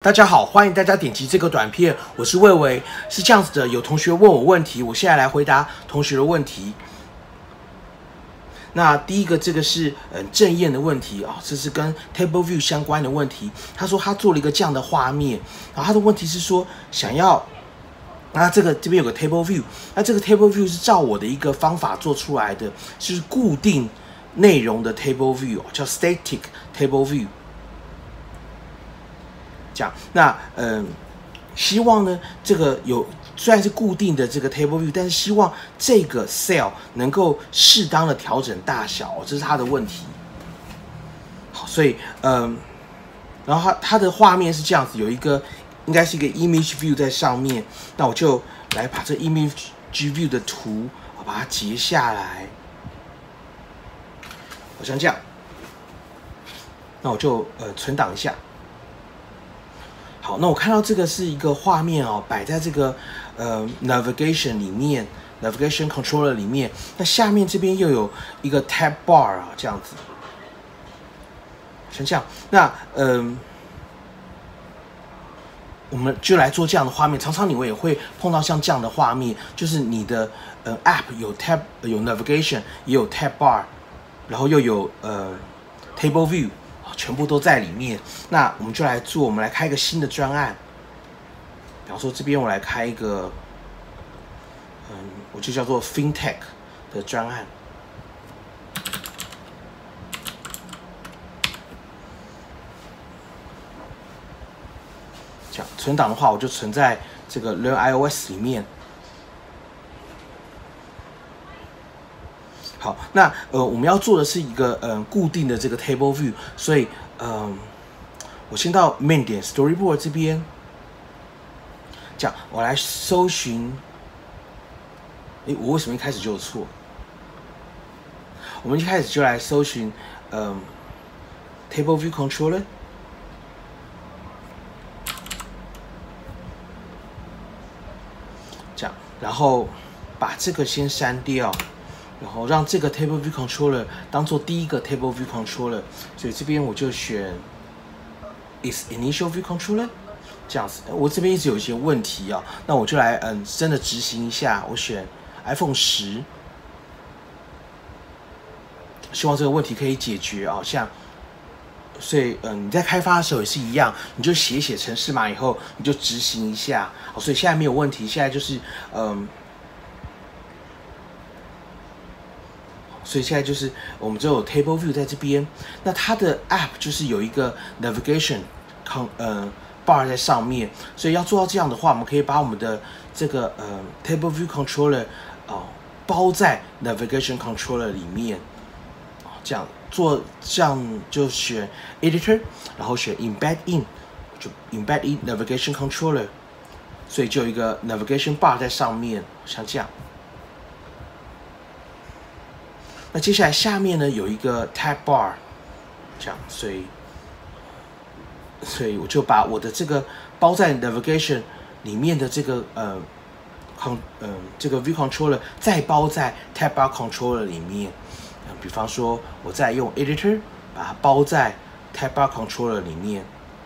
大家好，欢迎大家点击这个短片，我是魏伟。是这样子的，有同学问我问题，我现在来回答同学的问题。那第一个，这个是郑燕的问题啊，这是跟 Table View 相关的问题。他说他做了一个这样的画面，然后他的问题是说想要，那这边有个 Table View， 那这个 Table View 是照我的一个方法做出来的，是固定内容的 Table View， 叫 Static Table View。这样，那希望呢，这个虽然是固定的这个 table view， 但是希望这个 cell 能够适当的调整大小，这是他的问题。好，所以然后他的画面是这样子，有一个应该是一个 image view 在上面，那我就来把这 image view 的图我把它截下来，好像这样，那我就存档一下。好，那我看到这个是一个画面哦，摆在这个navigation 里面 ，navigation controller 里面。那下面这边又有一个 tab bar 啊，这样子，像这样。那我们就来做这样的画面。常常你们也会碰到像这样的画面，就是你的app 有 tab 有 navigation， 也有 tab bar， 然后又有table view。全部都在里面，那我们就来做，我们来开一个新的专案。比方说这边我来开一个，我就叫做 FinTech 的专案。这样存档的话，我就存在这个 Learn iOS 里面。好，那我们要做的是一个固定的这个 table view， 所以我先到 main 点 storyboard 这边，这样我来搜寻，我为什么一开始就有错？我们一开始就来搜寻table view controller， 这样，然后把这个先删掉。然后让这个 Table View Controller 当做第一个 Table View Controller， 所以这边我就选 is Initial View Controller 这样子。我这边一直有一些问题啊，那我就来真的执行一下，我选 iPhone 10，希望这个问题可以解决啊。所以你在开发的时候也是一样，你就写程式码以后，你就执行一下。所以现在没有问题，现在就是所以现在就是我们只有 Table View 在这边，那它的 App 就是有一个 Navigation bar 在上面，所以要做到这样的话，我们可以把我们的这个Table View Controller 包在 Navigation Controller 里面，这样就选 Editor， 然后选 Embed In， 就 Embed In Navigation Controller， 所以就有一个 Navigation bar 在上面，像这样。那接下来下面呢有一个 tab bar， 这样，所以我就把我的这个包在 navigation 里面的这个这个 view controller 再包在 tab bar controller 里面。比方说，我再用 editor 把它包在 tab bar controller 里面，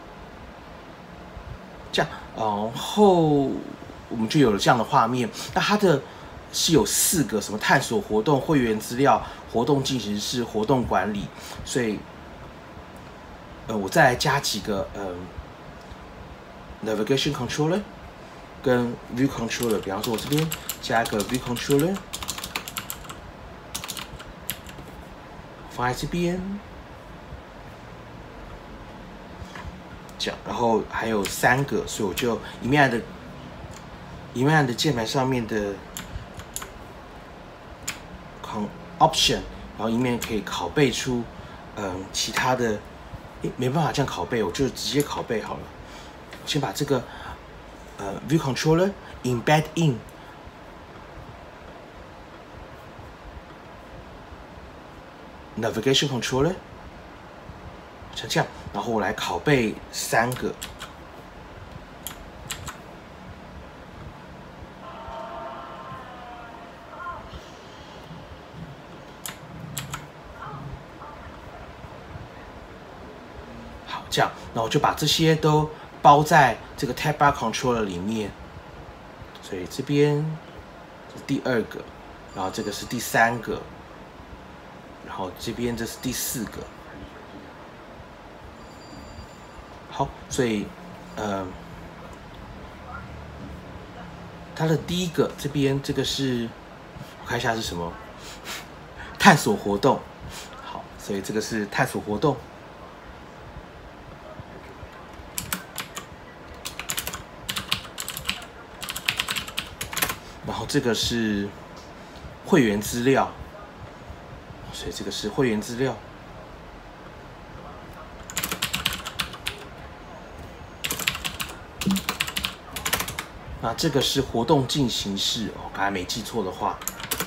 这样，然后我们就有了这样的画面。那它的是有4个什么探索活动、会员资料、活动进行式、活动管理，所以我再来加几个navigation controller 跟 view controller， 比方说我这边加一个 view controller 放在这边，这样，然后还有3个，所以我就一面的键盘上面的option， 然后一面可以拷贝出其他的，没办法这样拷贝，我就直接拷贝好了。先把这个view controller embed in navigation controller， 像这样，然后我来拷贝3个。这样，那我就把这些都包在这个 Tab Bar Controller 里面，所以这边是第2个，然后这个是第3个，然后这边这是第4个。好，所以它的第1个这边这个是，我看一下是什么，探索活动。好，所以这个是探索活动。然后这个是会员资料，所以这个是会员资料。那这个是活动进行式，我刚才没记错的话。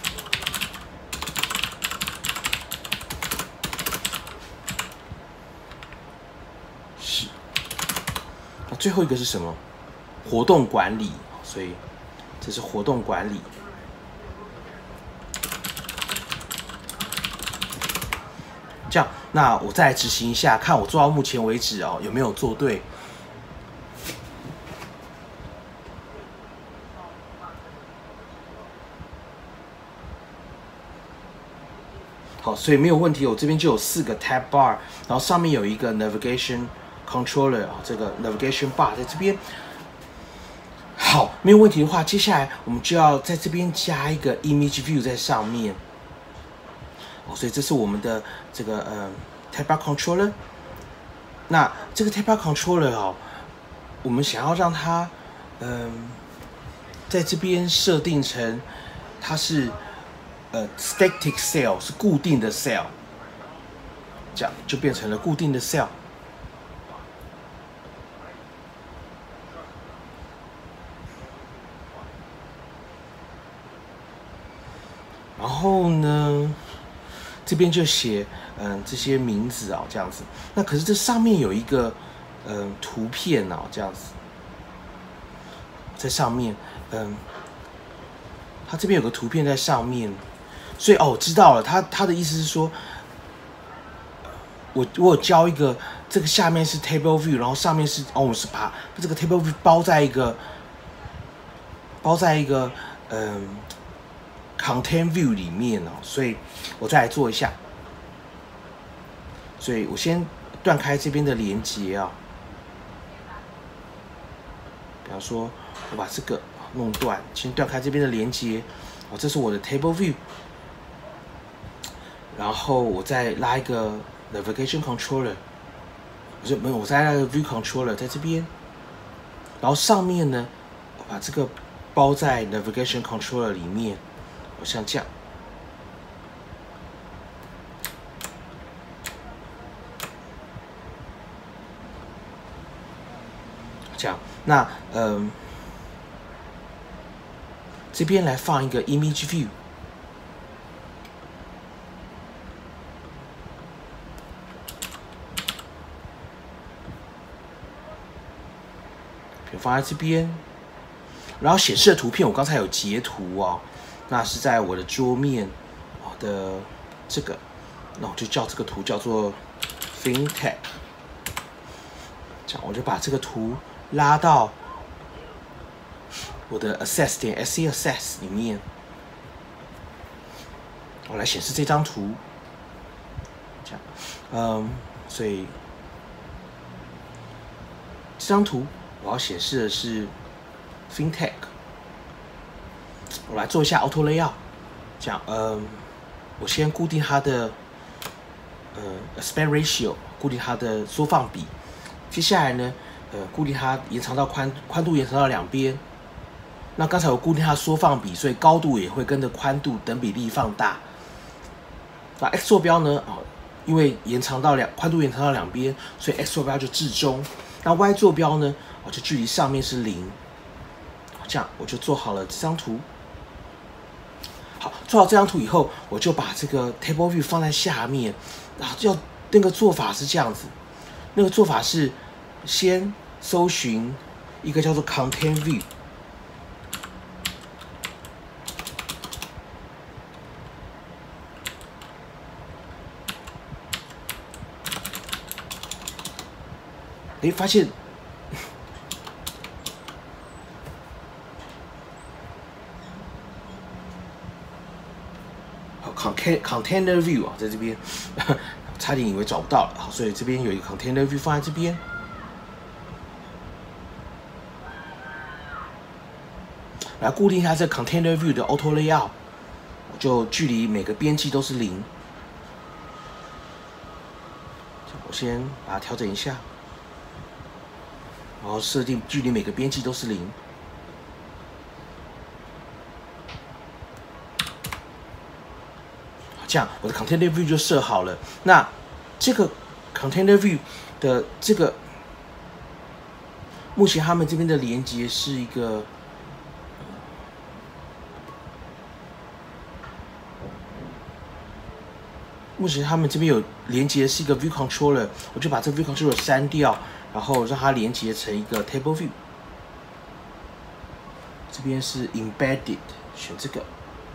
是。那最后一个是什么？活动管理，所以这是活动管理。这样，那我再来执行一下，看我做到目前为止哦有没有做对。好，所以没有问题。我这边就有4个 Tab Bar， 然后上面有一个 Navigation Controller， 这个 Navigation Bar 在这边。好，没有问题的话，接下来我们就要在这边加一个 Image View 在上面。所以这是我们的这个Tab Bar Controller。那这个 Tab Bar Controller 哦，我们想要让它在这边设定成它是static cell 是固定的 cell， 这样就变成了固定的 cell。然后呢，这边就写这些名字啊，这样子。那可是这上面有一个图片啊，这样子，在上面它这边有个图片在上面。所以我知道了，他的意思是说，我有教一个，这个下面是 Table View， 然后上面是我是把这个 Table View 包在一个Content View 里面哦，所以我再来做一下。所以我先断开这边的连接啊，比方说我把这个弄断，先断开这边的连接，这是我的 Table View。然后我再拉一个 Navigation Controller， 我再拉一个 View Controller 在这边，然后上面呢，我把这个包在 Navigation Controller 里面，像这样，这样。那这边来放一个 Image View。放在这边，然后显示的图片我刚才有截图哦，那是在我的桌面的这个，那我就叫这个图叫做 FinTech， 这样我就把这个图拉到我的 Access 点 SC Access 里面，我来显示这张图，这样，所以这张图。我要显示的是 FinTech， 我来做一下 Auto Layout， 这样，我先固定它的Aspect Ratio， 固定它的缩放比，接下来呢，固定它延长到宽度延长到2边。那刚才我固定它的缩放比，所以高度也会跟着宽度等比例放大。那 X 坐标呢，因为宽度延长到2边，所以 X 坐标就至中。那 Y 坐标呢？就距离上面是0，这样我就做好了这张图。好，做好这张图以后，我就把这个 Table View 放在下面，然后那个做法是这样子，那个做法是先搜寻一个叫做 Content View， 发现 container view 啊，在这边差点以为找不到了，好，所以这边有一个 container view 放在这边。来固定一下这 container view 的 auto layout， 就距离每个边际都是0。我先把它调整一下，然后设定距离每个边际都是0。这样我的 container view 就设好了。那这个 container view 的这个，目前他们这边的连接是一个，目前他们这边有连接是一个 view controller， 我就把这个 view controller 删掉，然后让它连接成一个 table view。这边是 embedded， 选这个。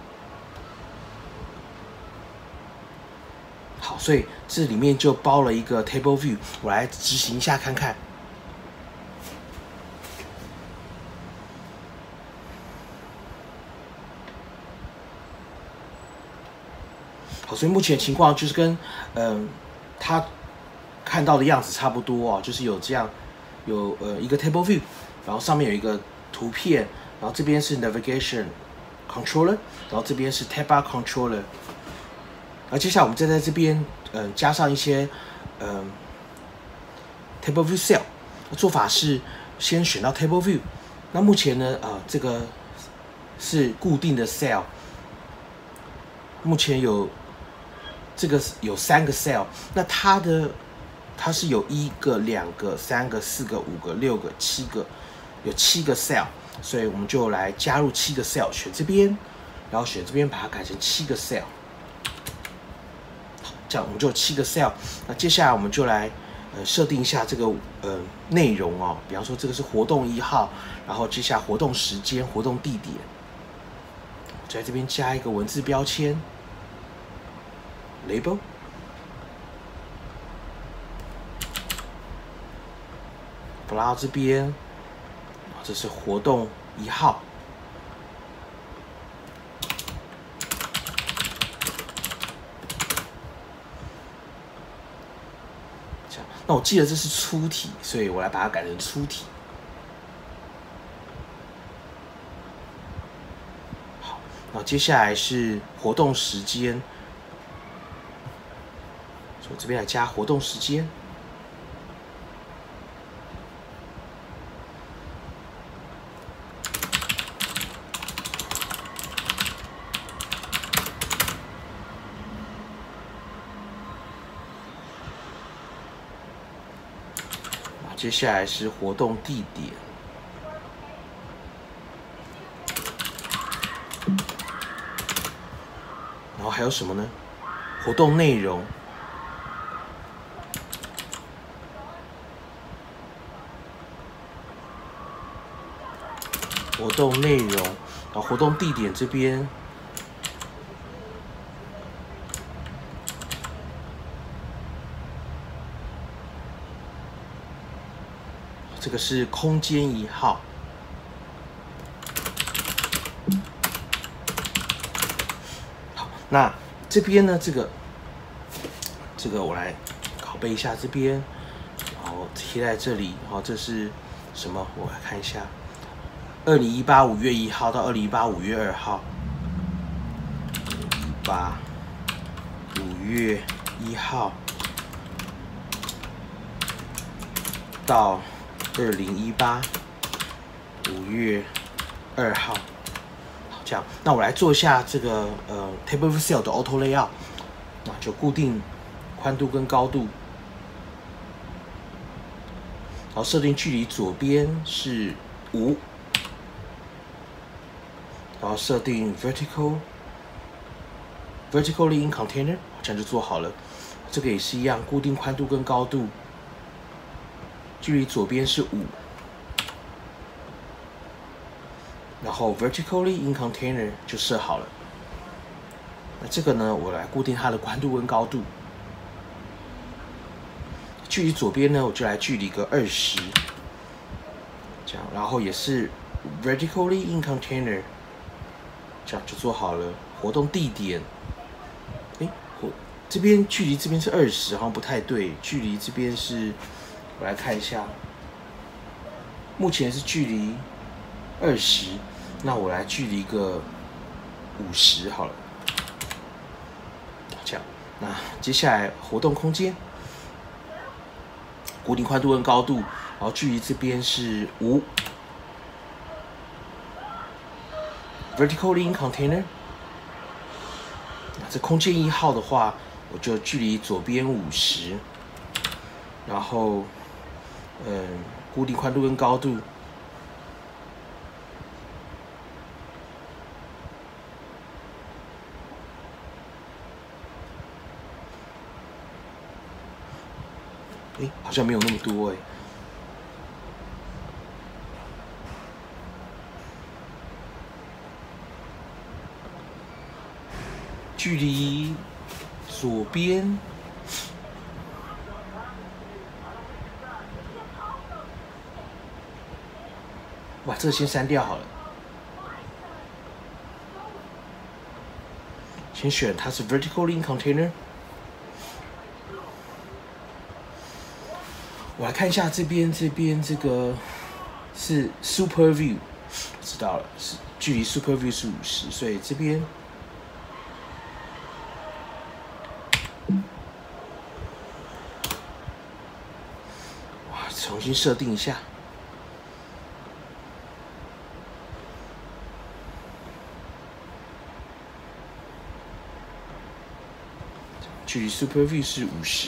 好，所以这里面就包了一个 table view， 我来执行一下看看。好，所以目前的情况就是跟他看到的样子差不多哦，就是有这样有一个 table view， 然后上面有一个图片，然后这边是 navigation controller， 然后这边是 tab bar controller。而接下来我们再在这边加上一些table view cell， 做法是先选到 table view。那目前呢这个是固定的 cell， 目前有这个有3个 cell， 那它是有1个、2个、3个、4个、5个、6个、7个，有7个 cell， 所以我们就来加入7个 cell， 选这边，然后选这边把它改成7个 cell。这样我们就有7个 cell。那接下来我们就来设定一下这个内容哦，比方说这个是活动1号，然后接下来活动时间、活动地点，在这边加一个文字标签 label， 拉到这边，这是活动1号。那我记得这是粗体，所以我来把它改成粗体。好，然后接下来是活动时间，从这边来加活动时间。接下来是活动地点，然后还有什么呢？活动内容，活动内容，然后活动地点这边。这个是空间1号，好，那这边呢？这个我来拷贝一下这边，然后贴在这里。然后这是什么？我来看一下，2018 5月1号到2018 5月2号，5月1号到2018 5月2号，好，这样，那我来做一下这个table view cell 的 auto layout， 那就固定宽度跟高度，然后设定距离左边是5，然后设定 vertically in container， 这样就做好了。这个也是一样，固定宽度跟高度。距离左边是5，然后 vertically in container 就设好了。那这个呢，我来固定它的宽度跟高度。距离左边呢，我就来距离个20，这样，然后也是 vertically in container， 这样就做好了。活动地点这边距离这边是20，好像不太对。距离这边是，我来看一下，目前是距离20，那我来距离个50好了。这样，那接下来活动空间，固定宽度跟高度，然后距离这边是5。Vertical Link Container， 这空间1号的话，我就距离左边50，然后固定宽度跟高度，好像没有那么多距离左边，哇，这个先删掉好了。先选它是 Vertical Link Container。我来看一下这边这个是 Super View， 知道了，是距离 Super View 是50，所以这边。重新设定一下，距离 Super View 是50，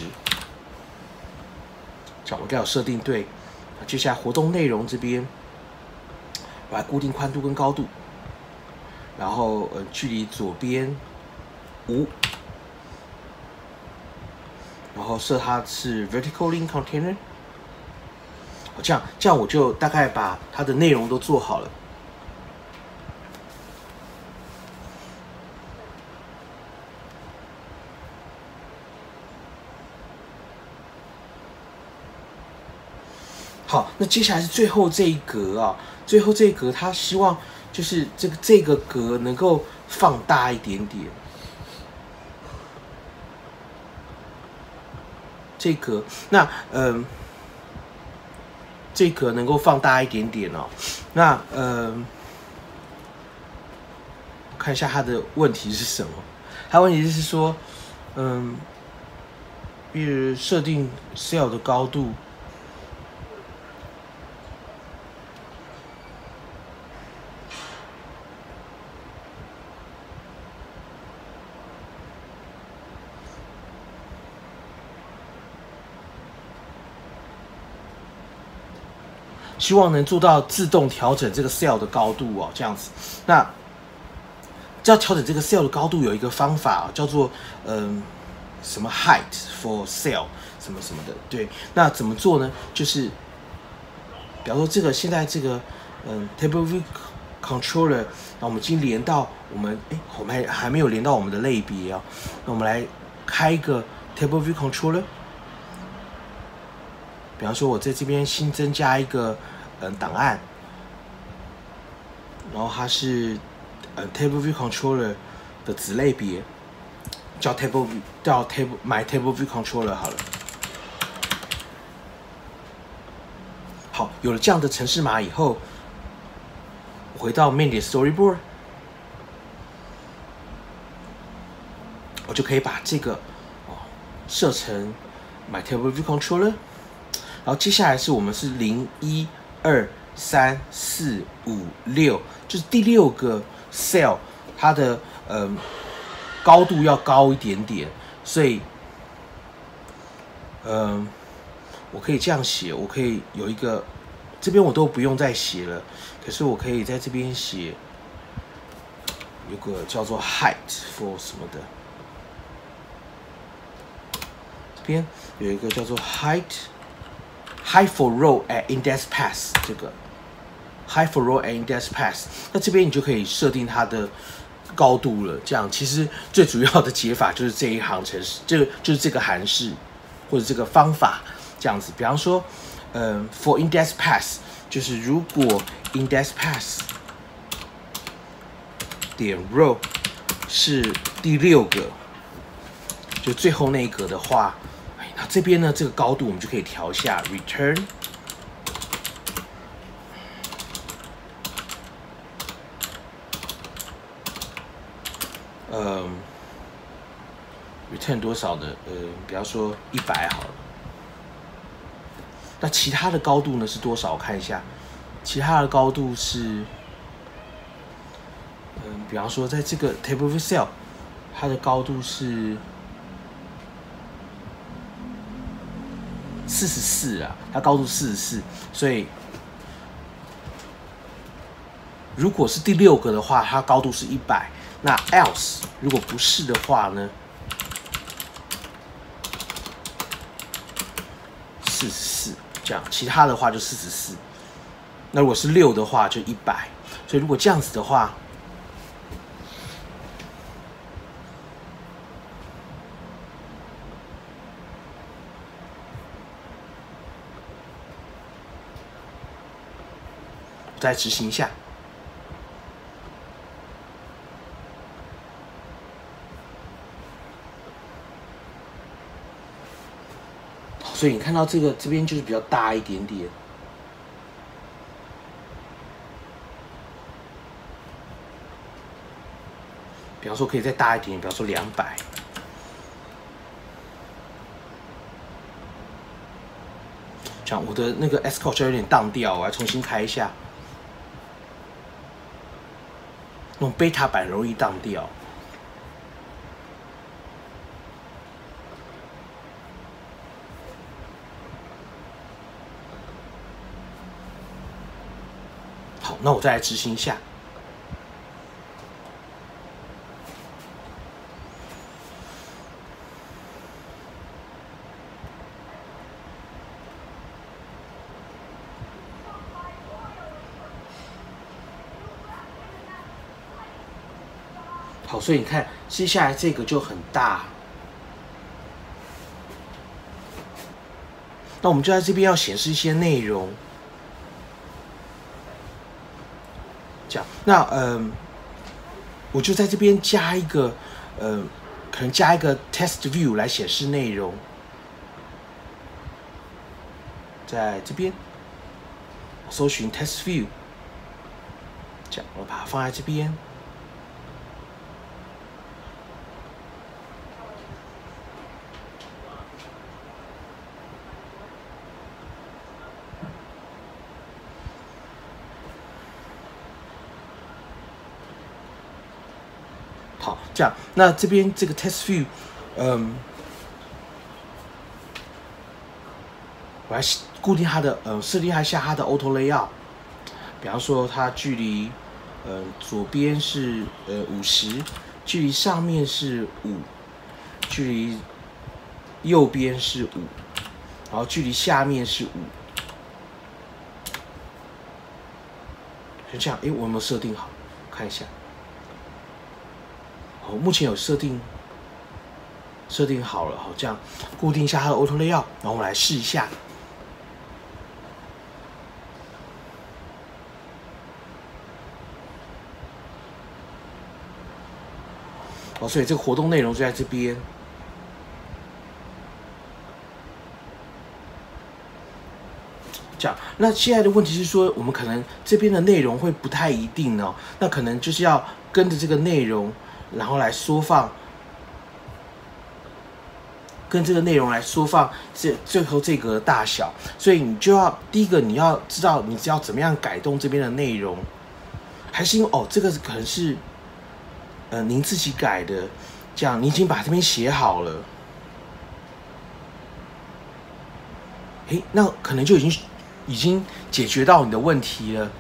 这样我应该有设定对。接下来活动内容这边，我来固定宽度跟高度，然后距离左边5，然后设它是 Vertical Link Container。这样我就大概把它的内容都做好了。好，那接下来是最后这一格啊，最后这一格，它希望就是这个格能够放大一点点。这格，那这个能够放大一点点哦。那看一下它的问题是什么？它问题是说，比如设定 cell 的高度，希望能做到自动调整这个 cell 的高度哦，这样子。那要调整这个 cell 的高度有一个方法，叫做什么 height for cell 什么什么的。对，那怎么做呢？就是比方说这个现在这个Table View Controller， 那我们已经连到我们还没有连到我们的类别啊。那我们来开一个 Table View Controller。比方说，我在这边新增加一个档案，然后它是Table View Controller 的子类别，叫 My Table View Controller 好了。好，有了这样的程式码以后，我回到 Main 点 Storyboard， 我就可以把这个设成 My Table View Controller。然后接下来是我们是0、1、2、3、4、5、6，就是第6个 cell， 它的高度要高一点点，所以我可以这样写，我可以有一个这边我都不用再写了，可是我可以在这边写有个叫做 height for 什么的，这边有一个叫做 height for row at index pass， 这个 height for row at index pass， 那这边你就可以设定它的高度了。这样其实最主要的解法就是这一行程式，就是这个函式或者这个方法这样子。比方说，for index pass 就是如果 index pass 点 row 是第6个， 就最后那一格的话，那这边呢这个高度我们就可以调一下 return。return 多少的？比方说100好了。那其他的高度呢是多少？我看一下，其他的高度是，比方说在这个 table view cell， 它的高度是44啊，它高度44，所以如果是第6个的话，它高度是100。那 else 如果不是的话呢，44这样，其他的话就44。那如果是6的话就100。所以如果这样子的话，我再执行一下。所以你看到这边就是比较大一点点，比方说可以再大一点，比方说200。这样我的那个 Xcode 有点当掉，我来重新开一下。那种 beta 版容易当掉。好，那我再来执行一下。好，所以你看，接下来这个就很大。那我们就在这边要显示一些内容。这样，那我就在这边加一个可能加一个 test view 来显示内容，在这边搜寻 test view， 这样我把它放在这边。好，这样，那这边这个 test view， 我来固定它的设定一下它的 auto layout， 比方说它距离左边是50，距离上面是5，距离右边是5，然后距离下面是5。就这样，我有没有设定好？看一下。我目前有设定好了，好，这样固定一下它的 auto layout， 然后我们来试一下。所以这个活动内容就在这边。这样，那现在的问题是说，我们可能这边的内容会不太一定哦，那可能就是要跟着这个内容。然后来缩放，跟这个内容来缩放最后这个大小，所以你就要第一个你要知道你要怎么样改动这边的内容，还是因为这个可能是您自己改的，这样你已经把这边写好了，那可能就已经解决到你的问题了，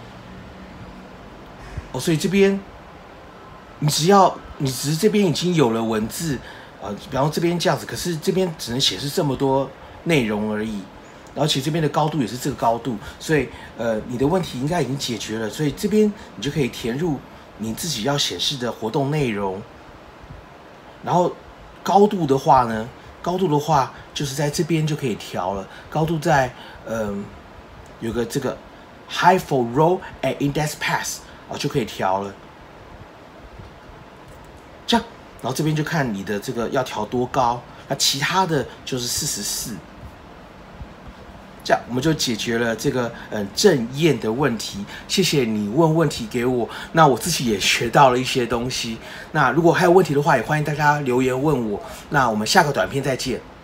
所以这边你只是这边已经有了文字，比方说这边这样子，可是这边只能显示这么多内容而已，而且这边的高度也是这个高度，所以你的问题应该已经解决了，所以这边你就可以填入你自己要显示的活动内容。然后高度的话呢，就是在这边就可以调了，高度在有个这个 height for row and index path 就可以调了。这样，然后这边就看你的这个要调多高， 那其他的就是44。这样我们就解决了这个正验的问题。谢谢你问问题给我，那我自己也学到了一些东西。那如果还有问题的话，也欢迎大家留言问我。那我们下个短片再见。